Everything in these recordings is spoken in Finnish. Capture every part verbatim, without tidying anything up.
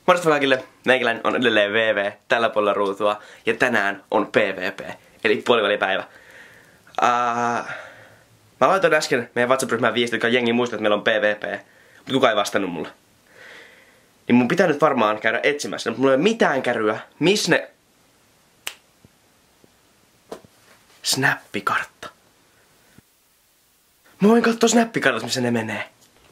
Morjesta kaikille, meikäläinen on edelleen V V tällä puolella ruutua ja tänään on PvP, eli puolivälipäivä. Uh, mä laitoin äsken meidän WhatsApp-ryhmään viestin, joka jengi muistaa, että meillä on PvP, mutta kukaan ei vastannut mulle. Niin mun pitää nyt varmaan käydä etsimässä, mutta mulla ei ole mitään käryä, missä ne... Snappikartta. Mä voin katsoa snappikartasta, missä ne menee.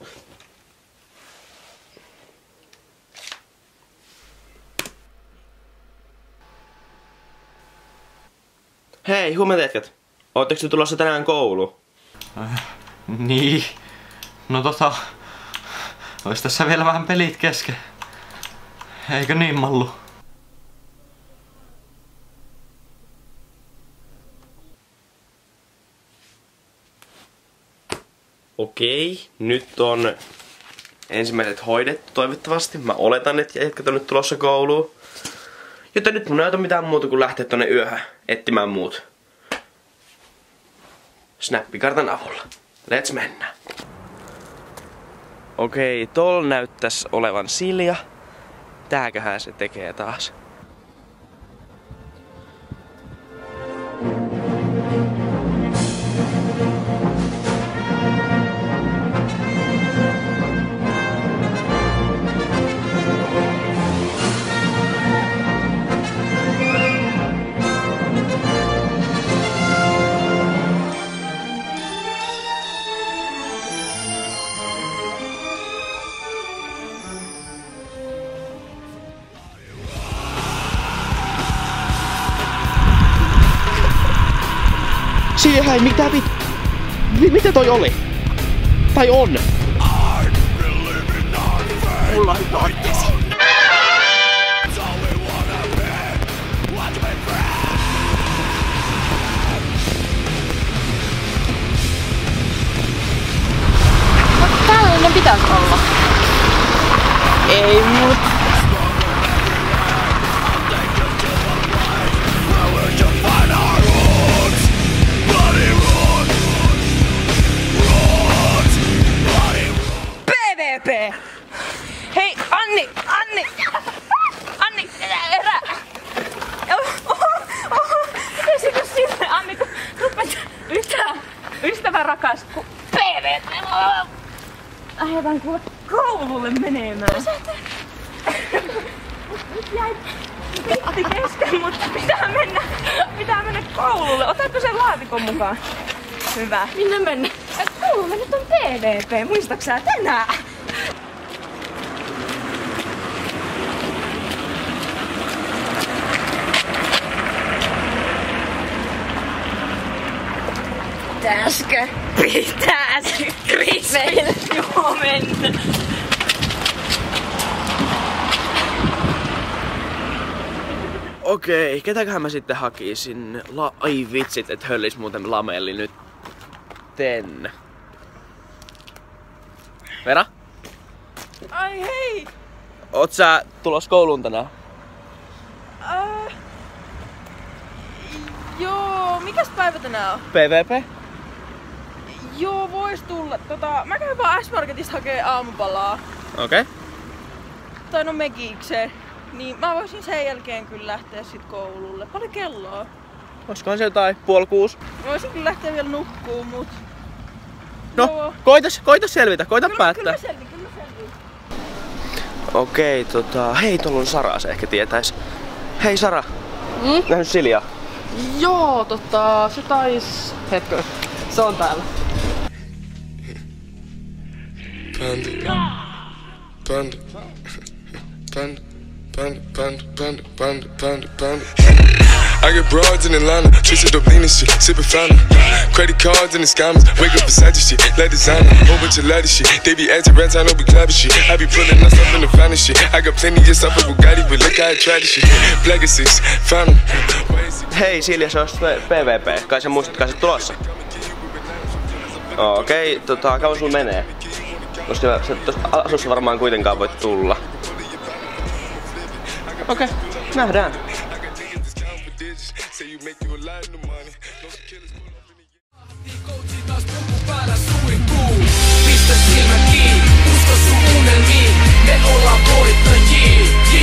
Hei, huomenta jätkät. Ootteko te tulossa tänään kouluun? Äh, niin. No tota... Ois tässä vielä vähän pelit kesken. Eikö niin, Mallu? Okei, nyt on ensimmäiset hoidettu toivottavasti. Mä oletan, että jätkät on nyt tulossa kouluun. Joten nyt mun ei ota mitään muuta kuin lähteä tonne yöhön etsimään muut. Snappikartan avulla. Let's mennä. Okei, tol näyttäis olevan Silja. Tääköhän se tekee taas. Silja, hei, mitä vit... Mitä toi oli? Tai on? Mulla on toittesi. Tällainen pitäis olla. Ei mut. PvP! Hei, Anni! Anni! Anni! Erä! Pitäisikö sinne, Anni, kun rupet yhtään ystävä rakas, kun PvP! Lähdetään kuule koululle menemään. Nyt jäi pitti kesken, mutta pitää mennä, pitää mennä koululle. Otatko sen laatikon mukaan? Hyvä. Minne mennä? Koululle nyt on PvP, muistatko sä tänään? Pitäisikö? Pitäisikö? Meillä joo mennä. Okei, ketäköhän mä sitten hakisin? La Ai vitsit, et höllis muuten Lamelli nyt. Ten. Vera? Ai hei! Oot sä tulos kouluun tänään? Uh, joo, mikäs päivä tänään on? PvP? Joo, vois tulla. Tota, mä käyn vaan S-Marketista hakee aamupalaa. Okei. Okay. Tai no mekikseen. Niin mä voisin sen jälkeen kyllä lähteä sit koululle. Paljon kelloa? Oiskohan se jotain puoli kuusi? Mä voisin kyllä lähteä vielä nukkuun, mut... No, joo. koitas, koitas selvitä, koita kyllä, päättää. Kyllä selvin, kyllä selvin. Okei, okay, tota... Hei, tuolla on Sara, se ehkä tietäis. Hei Sara! Mm? Nähnyt Siljaa? Joo, tota, se tais... Hetkö, se on täällä. Panda, panda, panda, panda, panda, panda, panda, panda, panda. I get broads in Atlanta, chasing dope lean and shit, sipping fountain. Credit cards and the scammers, wake up beside your shit, let designer, whole bunch of ladder shit. They be acting rats, I know we clapping shit. I be pulling us up in the finest shit. I got plenty of stuff with Bugatti, but look how I tried this shit. Black is six, fountain. Hei Silja, se olisi PvP. Kai sä muistat, kai sä tulossa? Okei, okay, tota, kauan sulla menee? Koska sä tosta asussa varmaan kuitenkaan voit tulla. Okei, okay, nähdään. Pistä silmät kiinni, usko sun unelmiin, me ollaan voittajia.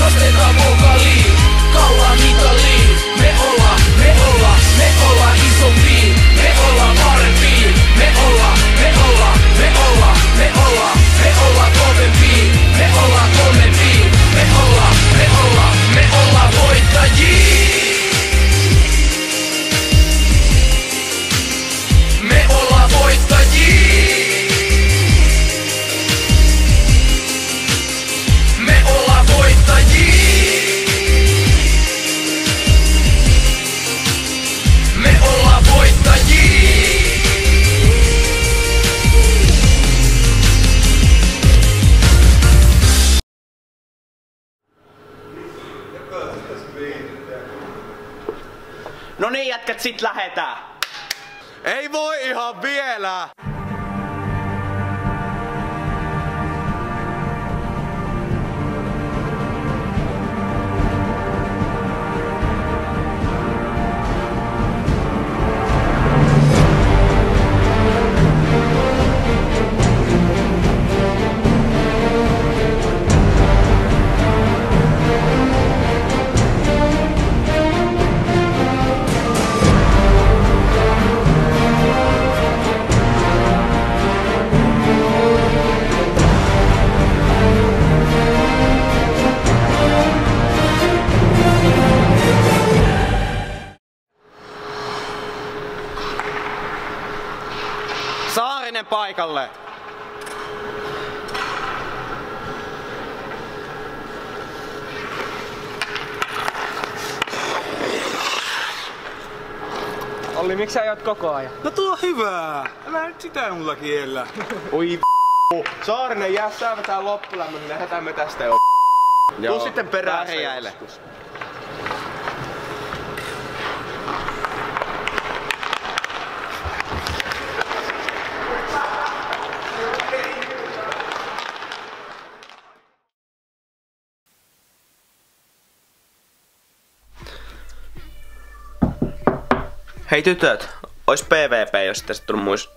Nostetaan vokaliin, kauan mitaliin. Me ollaan, me ollaan, me ollaan isompia. Me ollaan parempia. Me ollaan, me ollaan, me ollaan, me ollaan, me ollaan kovempia. Me ollaan kovempia. Me ollaan, me ollaan, me ollaan voittajia. Me ollaan voittajia. Me ollaan voittajia. Me ollaan voittajia. No niin jätkät, sit lähetään. Ei voi ihan vielä! Saarinen paikalle! Olli, miksi sä ajat koko ajan? No tuo on hyvää! Älä nyt sitä mulla kiellä. Oi v***u. Saarinen jää säävätään loppulämmön, niin lähdetään me tästä jo. Tuu sitten perään heijäille. Hei tytöt, ois P V P, jos tästä tullut muist.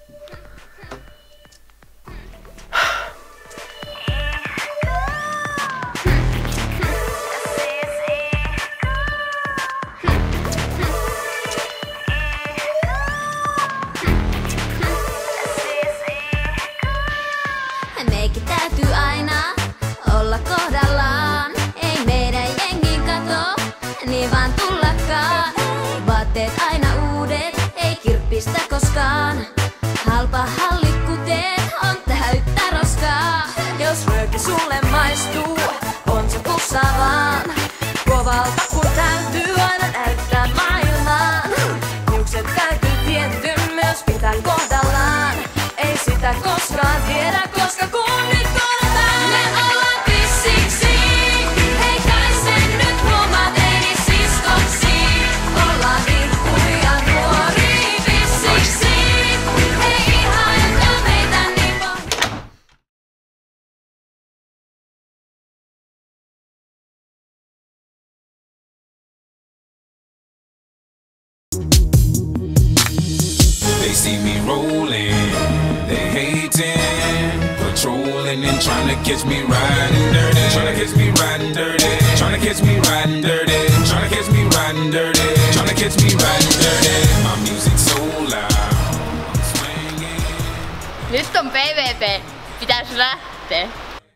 Meikin täytyy aina olla kohdallaan. Ei meidän jengin kato, niin vaan tullakaan. Vaatteet aina uudet, ei kirppistä koskaan. Halpa hallikuteet on täyttä roskaa. Jos rööki sulle maistuu, on se pussa vaan. Kovalta kun täytyy aina näyttää maailmaan. Hiukset täytyy tietty myös pitää kohdallaan. Ei sitä koskaan tiedä, koska kun nyt kohdataan, me ollaan pissiksi. Ei kai sen nyt huomaa teini siskoksi. Ollaan ihkuja nuoria pissiksi. Ei ihan jätä meitä niin paljon. They see me rolling, they hating, patrolling and trying to catch me riding dirty, trying to catch me riding dirty, trying to catch me riding dirty, trying to catch me riding dirty, trying to catch me riding dirty. My music so loud, I'm swinging. Nyt on P V P, pitäis lähteä.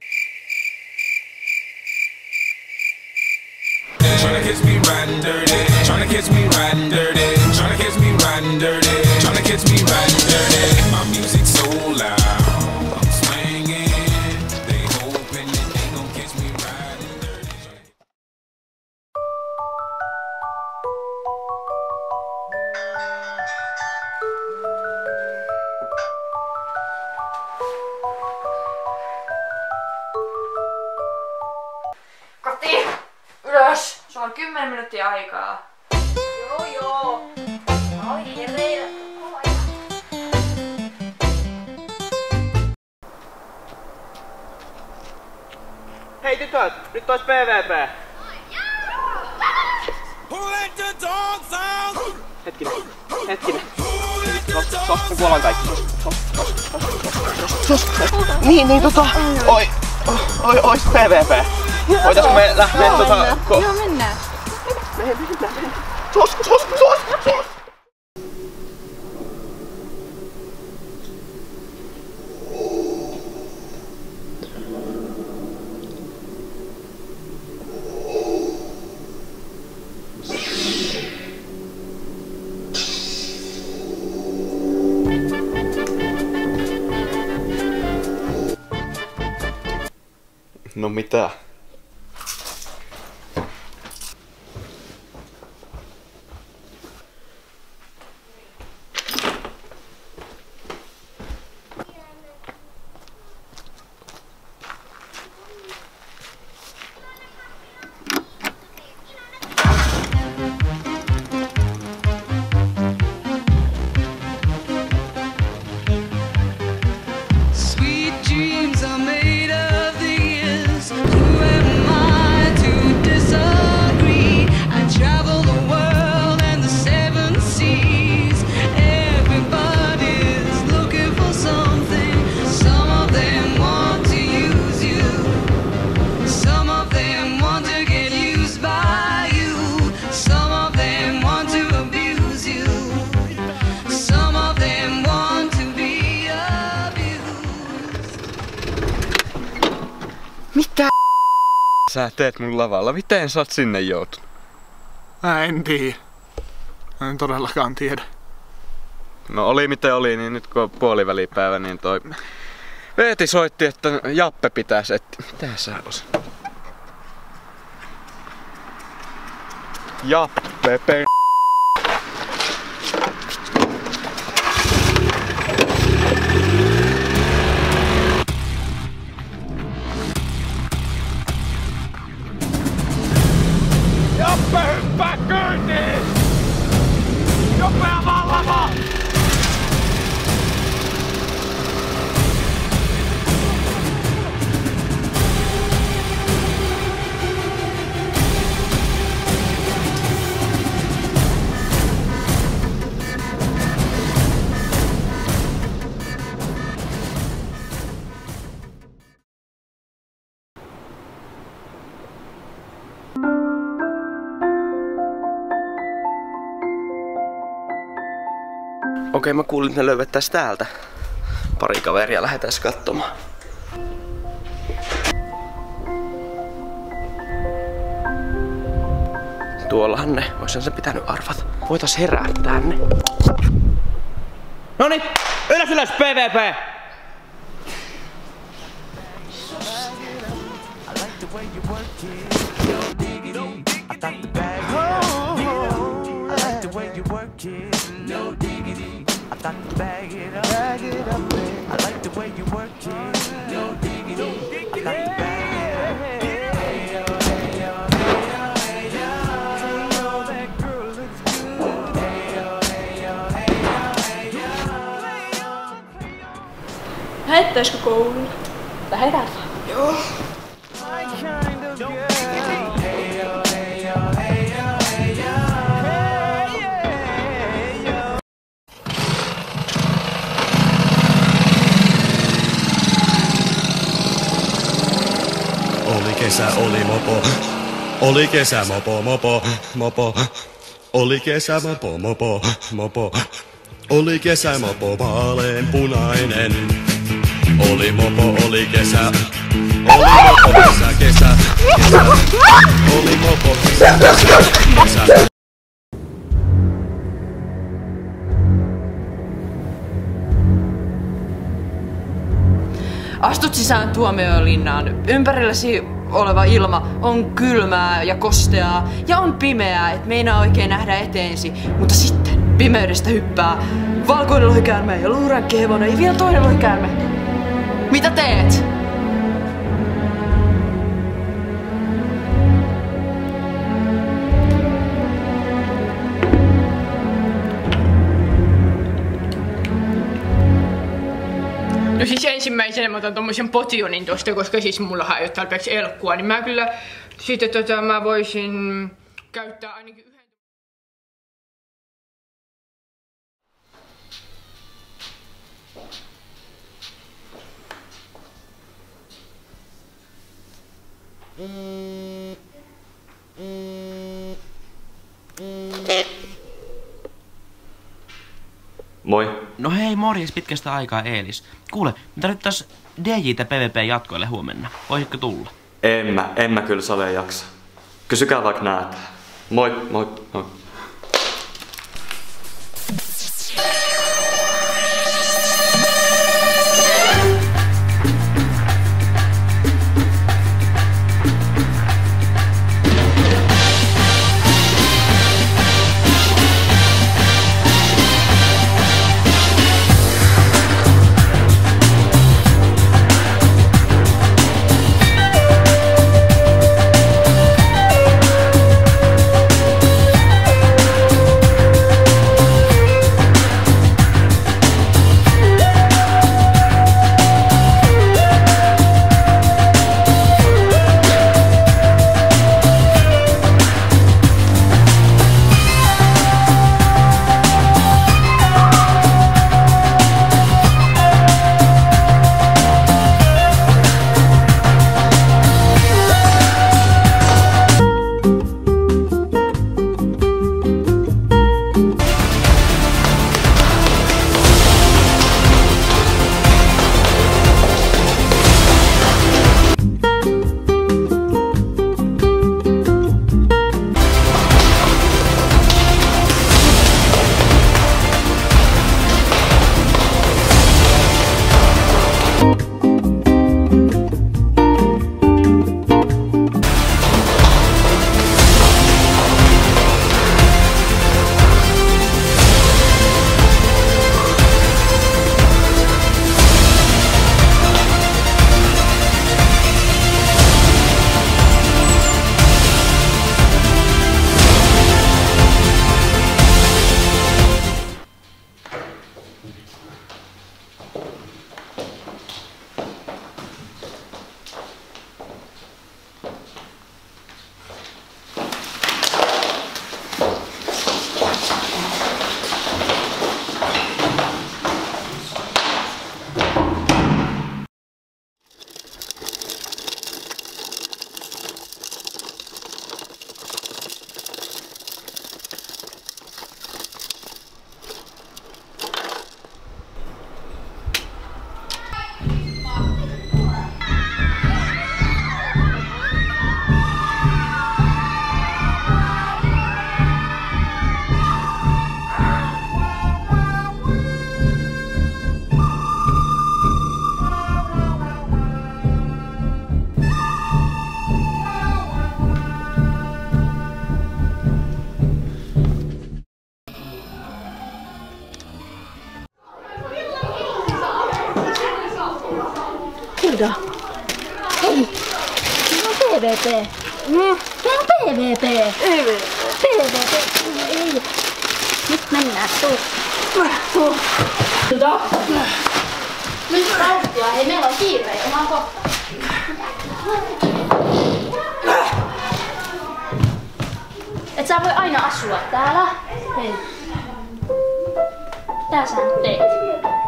Trying to catch me riding dirty, trying to catch me riding dirty, trying to catch me riding dirty, trying to catch me riding dirty. My music so loud, I'm swinging. They hoping that they gon' catch me riding dirty. Kati! Ylös! Sulla on kymmenen minuuttia aikaa. Joo joo. Mä olin hereillä koko ajan. Hei tytöt, nyt ois P V P. Hetkinen, hetkinen. Tos, tos, me kuollaan kaikki. Tos, tos, tos, tos, tos, tos. Niin, niin tota, oi, oi, ois P V P. Voitaisko me lähteä tota... Ko- Joo, mennään. Sos, sos, sos, sos! No mitä? Sä teet mun lavalla. Miten sä oot sinne joutunut? Mä en tiedä. Mä en todellakaan tiedä. No oli miten oli, niin nyt kun on puolivälipäivä, niin toi Veeti soitti, että Jappe pitäis etsiä. Mitä sä osaat? Jappe, pe... Jappe hyppää kyytiin! Nopea vaan lava! Okei, mä kuulin, että ne löydettäis täältä. Pari kaveria lähdetään katsomaan. Tuollahan ne, oishan se pitänyt arvata. Voitais herättää ne. Noniin, ylös ylös, P V P! Lähettäisikö kouluun? Lähetään vaan. Joo. Oli kesä, oli mopo. Oli kesä, mopo, mopo, mopo. Oli kesä, mopo, mopo, mopo. Oli kesä, mopo, vaaleanpunainen. Oli mopo, oli kesä. Oli mopo, kesä, kesä, kesä. Oli mopo, kesä, kesä, kesä. Astut sisään tuomiolinnaan. Ympärilläsi oleva ilma on kylmää ja kosteaa ja on pimeää, et meinaa oikein nähdä eteensä. Mutta sitten pimeydestä hyppää valkoinen lohikäärme ja luuränkki hevonen ja vielä toinen lohikäärme. Mitä teet? No siis ensimmäisenä mä otan tommosen potionin tosta, koska siis mullahan ei oo tarpeeksi elkkua, niin mä kyllä sitten tota mä voisin käyttää ainakin yhden... Moi. No hei, morjes pitkästä aikaa Eelis. Kuule, me tarvittais D J:tä P V P jatkoille huomenna. Voisitko tulla? En mä, en mä kyllä Sale jaksa. Kysykää vaikka näet. Moi, moi, moi. Hilda. Hei. Se on P V P. Mm. Se on P V P. P V P. Ei. Nyt mennään. Tuu. Tuu. Hilda. Nyt rauhtia. Hei, meillä on kiire. Ollaan kohta. Et sä voi aina asua täällä. Hei. Tää sä nyt teet.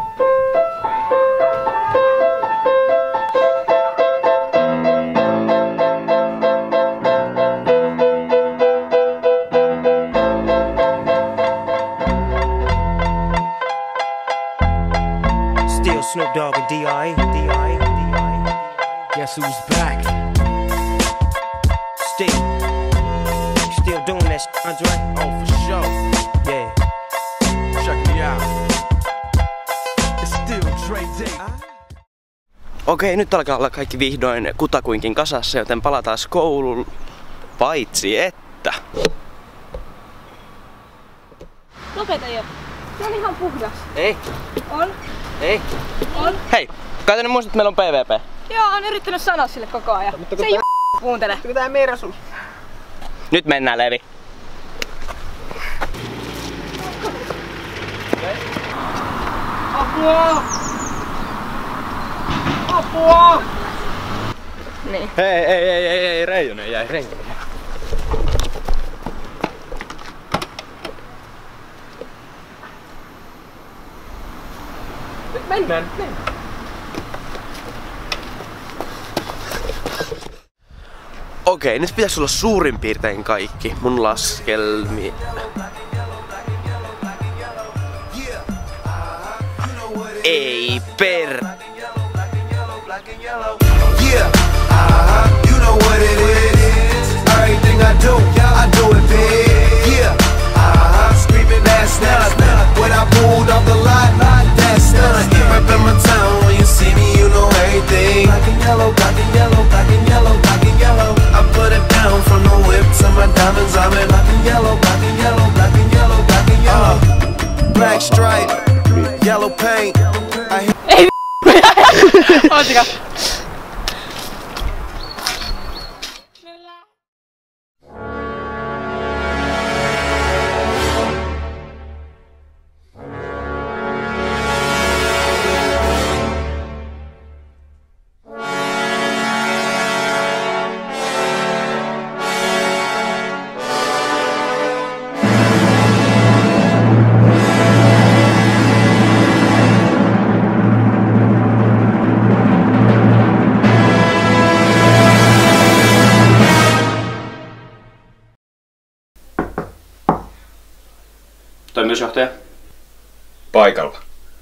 Snoop Dogg and D I D I D I Guess who's back? Still, still doing that shit, Andre? Oh, for sure. Yeah. Check me out. It's still Dre Day. Okei, nyt alkaa olla kaikki vihdoin kutakuinkin kasassa, joten palataan kouluun. Paitsi että... Lopeta jo. Se on ihan puhdas. Ei. On. Ei. On. Hei, kai te nyt muistat, että meillä on P V P. Joo, on yrittänyt sanoa sille koko ajan. Mutta se ei j*** kuuntele. Mutta tää Mersu. Nyt mennään, Levi. Apua! Apua! Niin. Hei, ei, ei, ei, ei, Reijonen jäi, Reijonen jäi. Nyt mennään, mennään. Okei, nyt pitäisi olla suurin piirtein kaikki mun laskelmi. Ei per... Yeah, uh-huh, you know what it is. Everything I do, I do it big. Yeah, uh-huh, screaming that's nothing. When I pulled off the lot, that's nothing. Reppin' my town, when you see me, you know everything. Black and yellow, black and yellow, black and yellow, black and yellow. I put it down from the whip to my diamonds. I'm in black and yellow, black and yellow, black and yellow, black and yellow. Uh, black stripe, yellow paint. I Ei Ootiko? Toimitusjohtaja. Paikalla.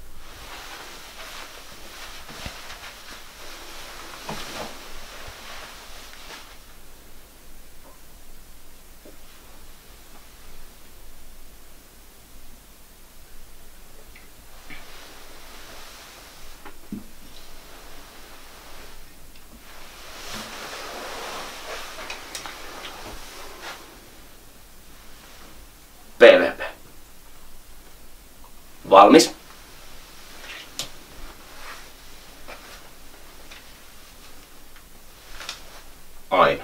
P V P. Valmis. Aina.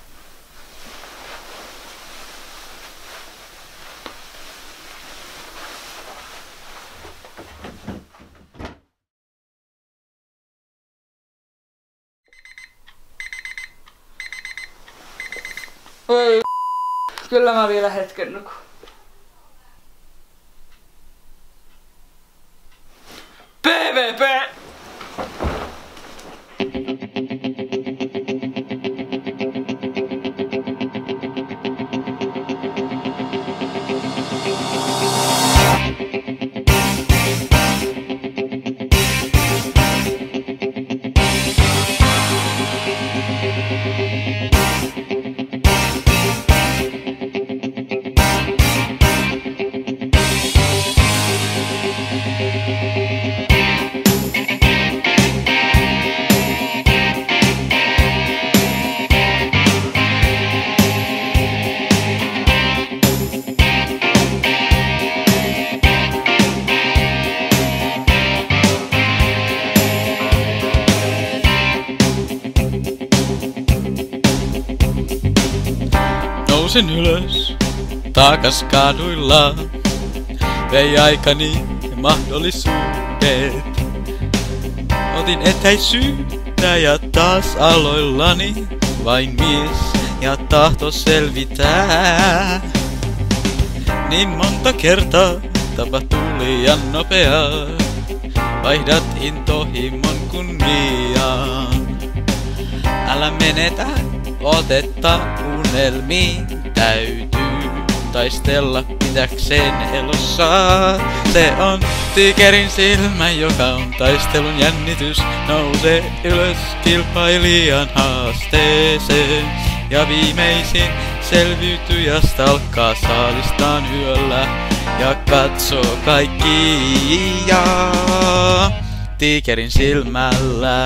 Oi, kyllä mä vielä hetken nukun. P V P! Nousin ylös taakas kaduilla, vei aikani ja mahdollisuudet. Otin etäisyyttä ja taas aloillani, vain mies ja tahto selvitää. Niin monta kertaa tapahtui liian nopeaa, vaihdat intohimon kunniaan. Älä menetä otetta unelmiin, täytyy taistella pitäkseen elossa. Se on tiikerin silmä, joka on taistelun jännitys. Nouse ylös kilpailijan haasteeseen. Ja viimeisin selviytyjästä alkaa saalistaan yöllä ja katsoo kaikkia tiikerin silmällä.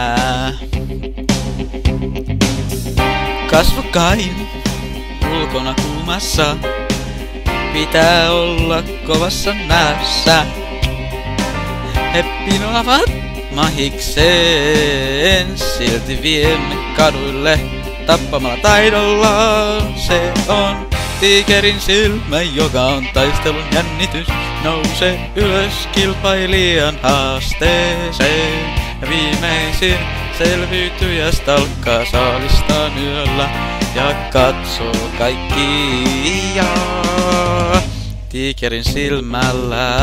Kasvokkain, ulkona kuumassa, pitää olla kovassa näössä. He pinoavat mahikseen, silti viemme kaduille tappamalla taidollaan. Se on tiikerin silmä, joka on taistelun jännitys. Nouse ylös kilpailijan haasteeseen. Ja viimeisin selviytyjästä alkaa saalistaan yöllä ja katsoo kaikkia tiikerin silmällä.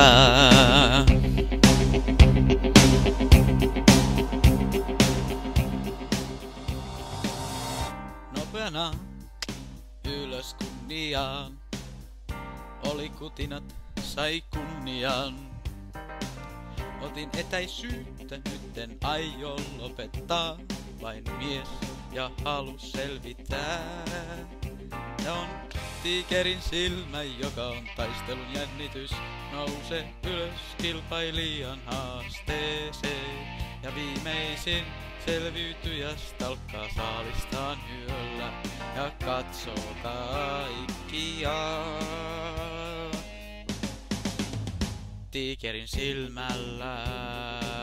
Nopea kunniaan. Oli kutinat, sai kunniaan. Otin etäisyyttä, nytten aio lopettaa. Vain mies ja halus selvittää. Ja on tiikerin silmä, joka on taistelun jännitys. Nouse ylös kilpailijan haasteeseen. Ja viimeisin selviytyjä stalkkaa saalistaan yöllä. Ja katsoo kaikkiaan tiikerin silmällä.